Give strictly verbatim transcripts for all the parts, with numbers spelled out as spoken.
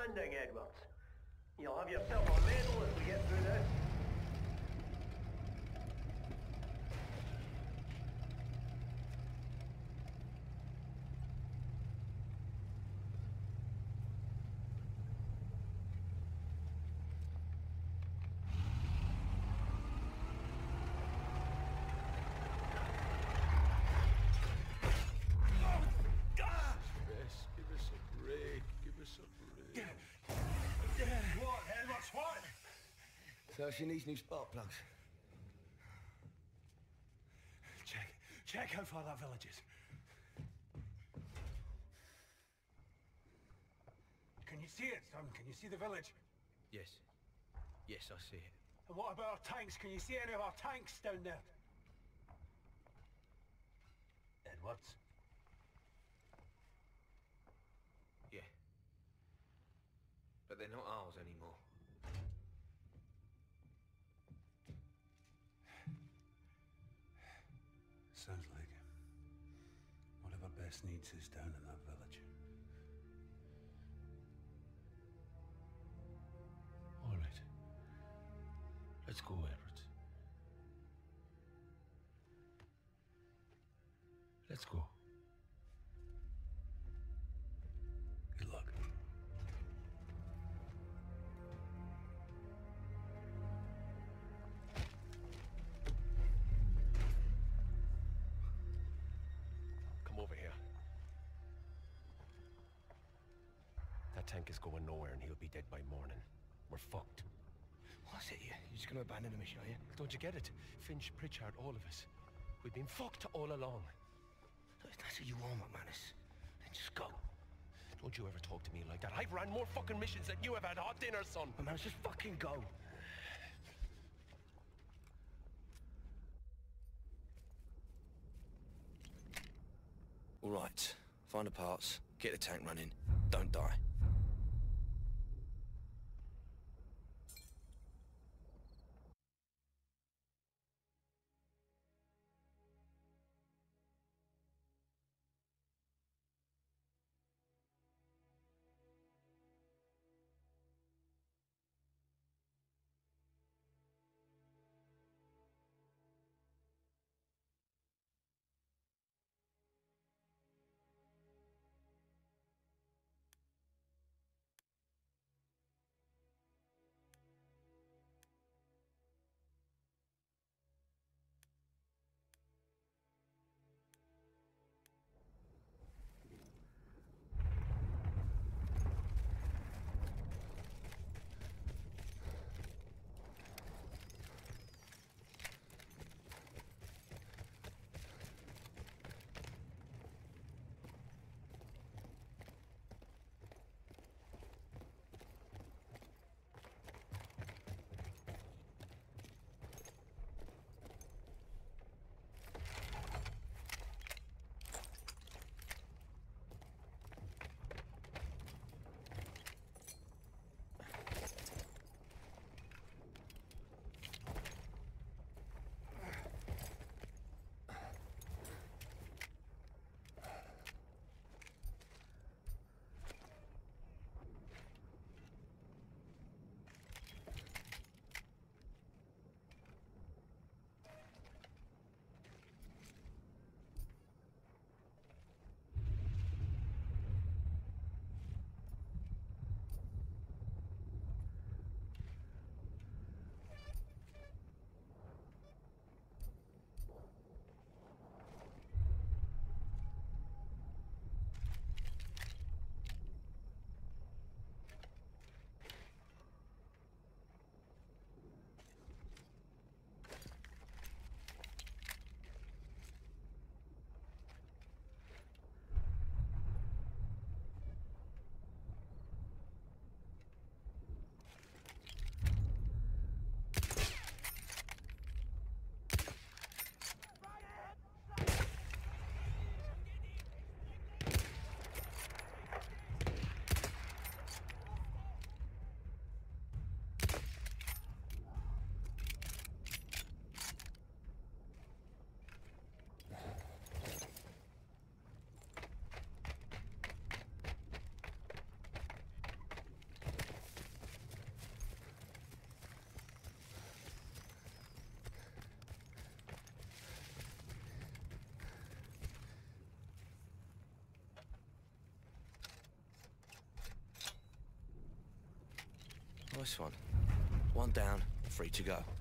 landing, Edwards. You'll have yourself a medal if we get through this. So she needs new spark plugs. Check. Check how far that village is. Can you see it, son? Can you see the village? Yes. Yes, I see it. And what about our tanks? Can you see any of our tanks down there? Edwards? Yeah. But they're not ours anymore. Sounds like it. Whatever Bess needs is down in that village. All right. Let's go, Edwards. Let's go. Good luck. Come over here. That tank is going nowhere and he'll be dead by morning. We're fucked. What's it you? You're just gonna abandon the mission, are you? Don't you get it? Finch, Pritchard, all of us. We've been fucked all along. If that's what you want, McManus, then just go. Don't you ever talk to me like that. I've ran more fucking missions than you have had hot dinner, son. McManus, just fucking go. All right. Find the parts, get the tank running, don't die. Nice one. One down, three to go.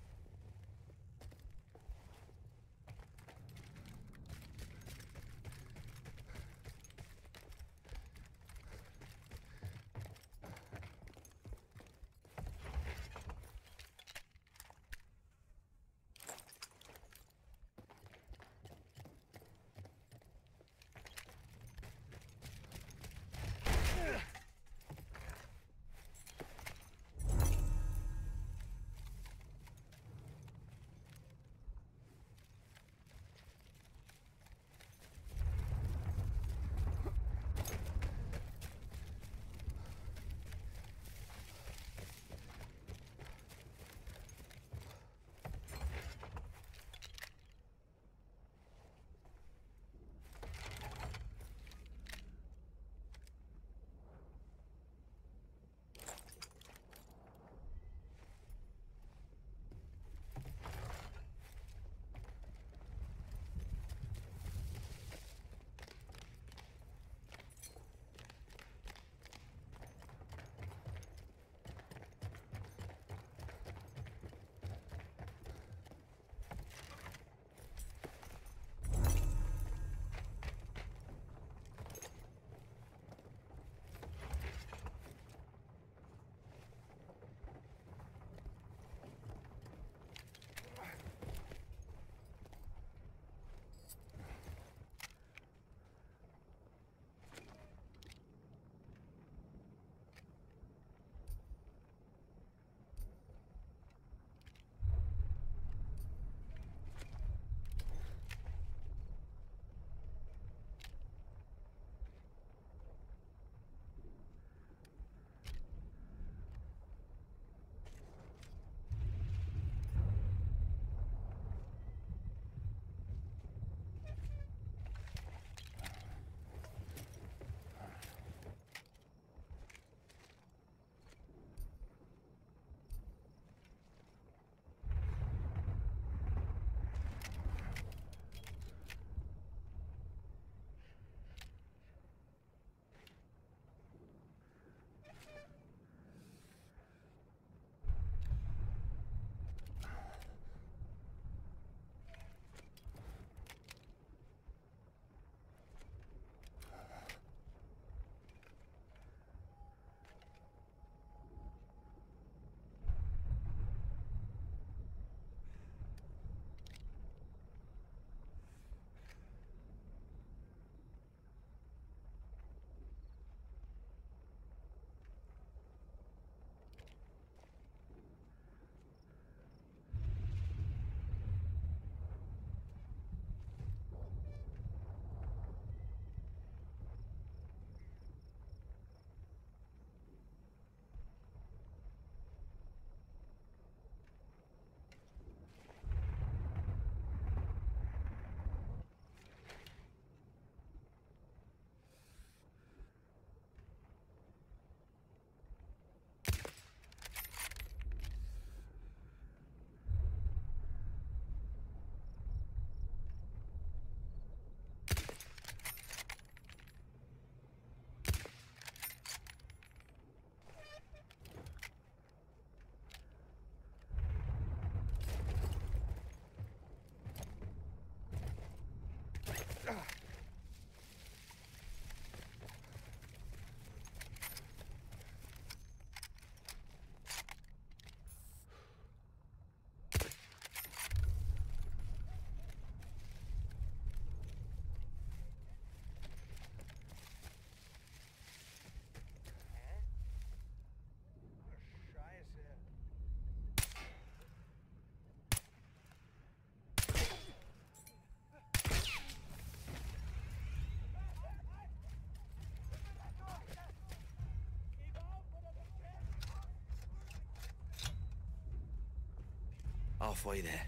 Halfway there.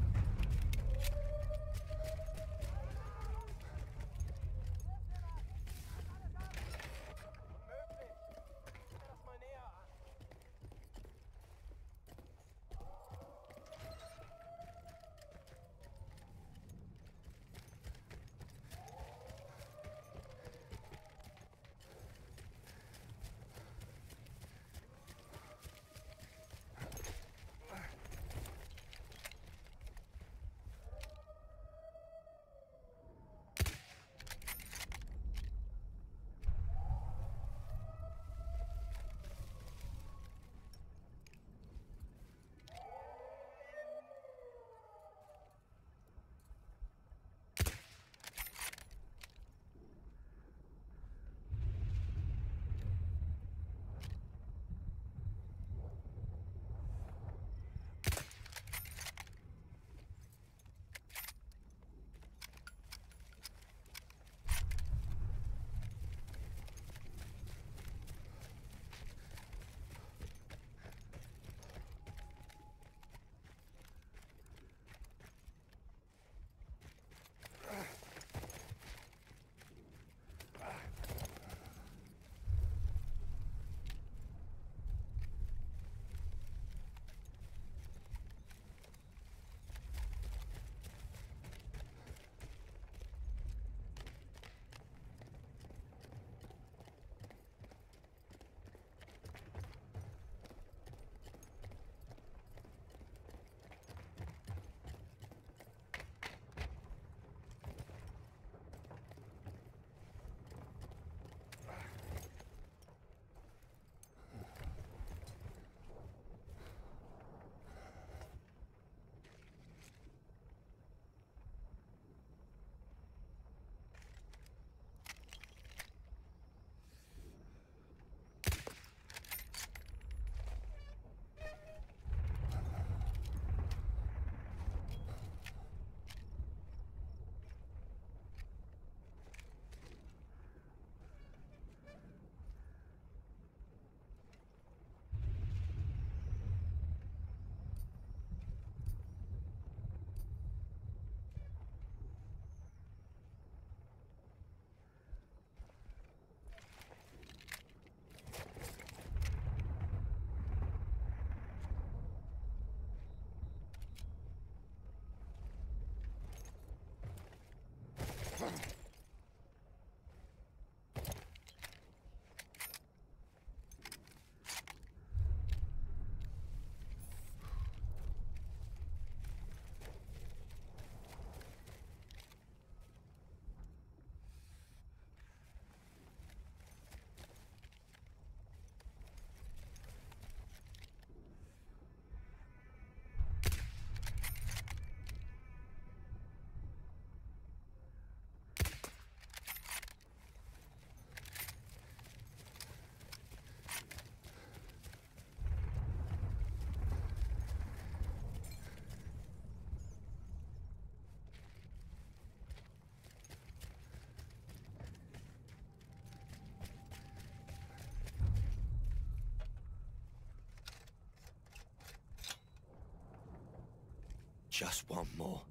just want more.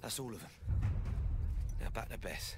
That's all of them. Now back to Beth.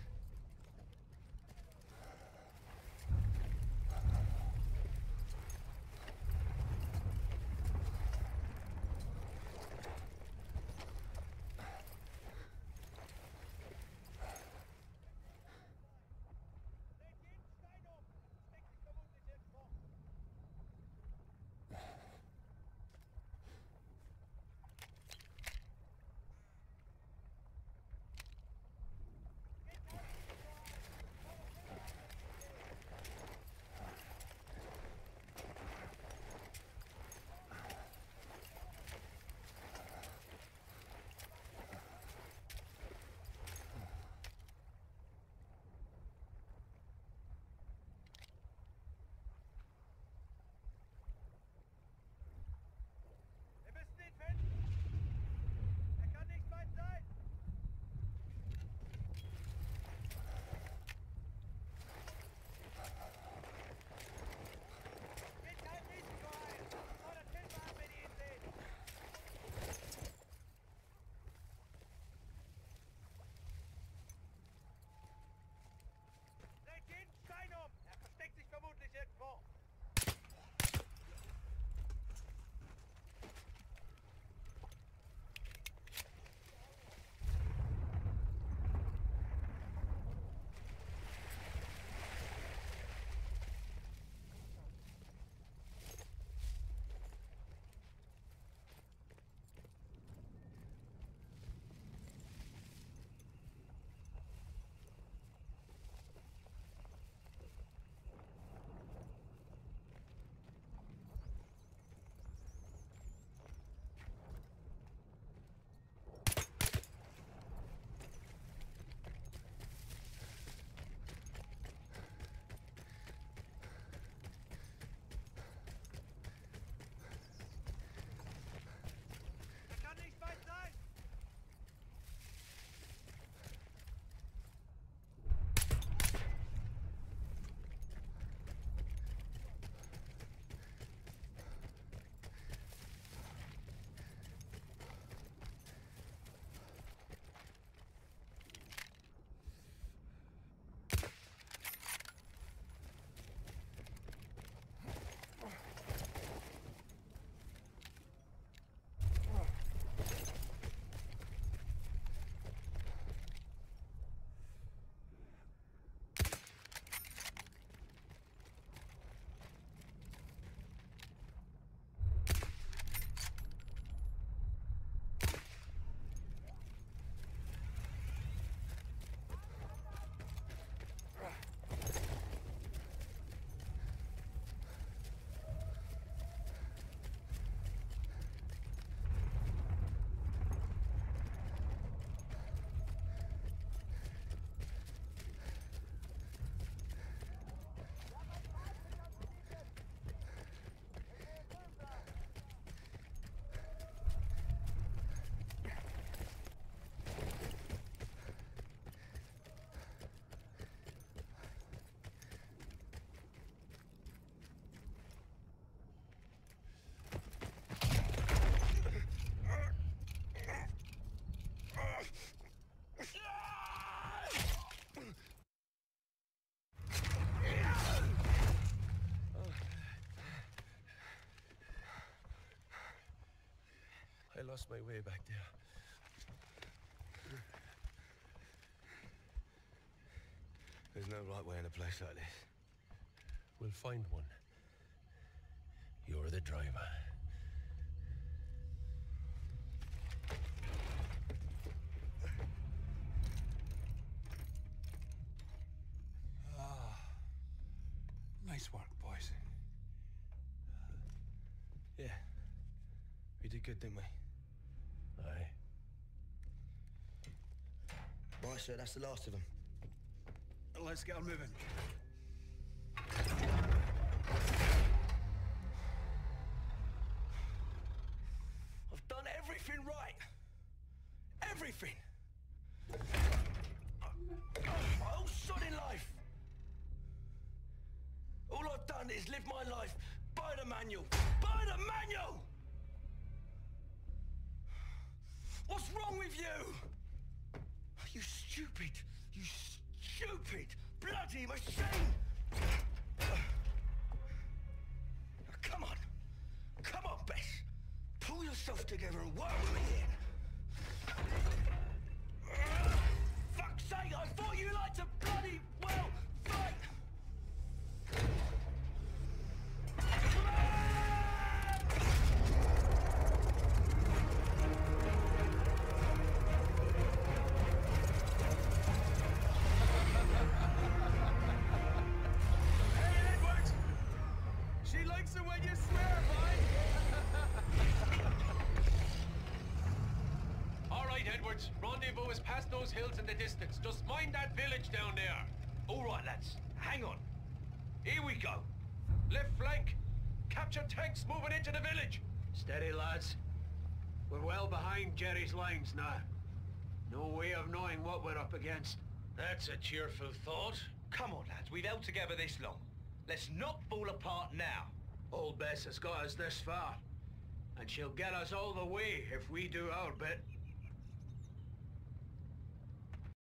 I lost my way back there. There's no right way in a place like this. We'll find one. You're the driver. Ah, nice work, boys. Yeah. We did good, didn't we? Aye. Right, sir, that's the last of them. Let's get on moving. I've done everything right. Everything. My whole sodding life. All I've done is live my life by the manual. By the manual! What's wrong with you? stupid, you stupid bloody machine! Now, come on. Come on, Bess. Pull yourself together and work with me here. Fuck's sake, I thought you liked to bloody well fight! Rendezvous is past those hills in the distance. Just mind that village down there. All right, lads. Hang on. Here we go. Left flank. Capture tanks moving into the village. Steady, lads. We're well behind Jerry's lines now. No way of knowing what we're up against. That's a cheerful thought. Come on, lads. We've held together this long. Let's not fall apart now. Old Bess has got us this far. And she'll get us all the way if we do our bit.